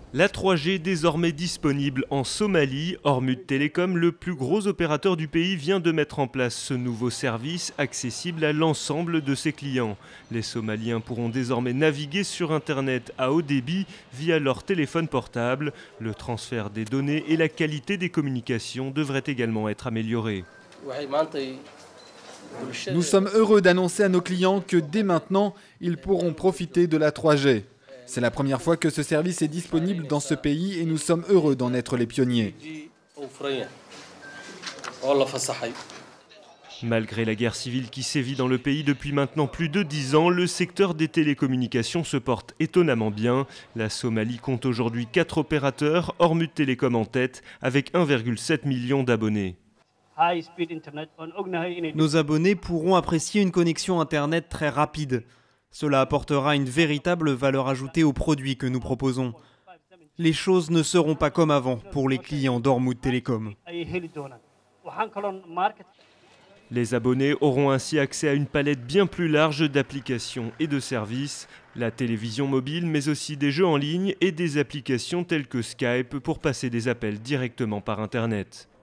La 3G désormais disponible en Somalie. Ormuz Telecom, le plus gros opérateur du pays, vient de mettre en place ce nouveau service accessible à l'ensemble de ses clients. Les Somaliens pourront désormais naviguer sur Internet à haut débit via leur téléphone portable. Le transfert des données et la qualité des communications devraient également être améliorés. Nous sommes heureux d'annoncer à nos clients que dès maintenant, ils pourront profiter de la 3G. C'est la première fois que ce service est disponible dans ce pays et nous sommes heureux d'en être les pionniers. Malgré la guerre civile qui sévit dans le pays depuis maintenant plus de 10 ans, le secteur des télécommunications se porte étonnamment bien. La Somalie compte aujourd'hui 4 opérateurs, Ormuz Telecom en tête, avec 1,7 million d'abonnés. Nos abonnés pourront apprécier une connexion Internet très rapide. Cela apportera une véritable valeur ajoutée aux produits que nous proposons. Les choses ne seront pas comme avant pour les clients d'Ormuz Telecom. Les abonnés auront ainsi accès à une palette bien plus large d'applications et de services, la télévision mobile mais aussi des jeux en ligne et des applications telles que Skype pour passer des appels directement par Internet.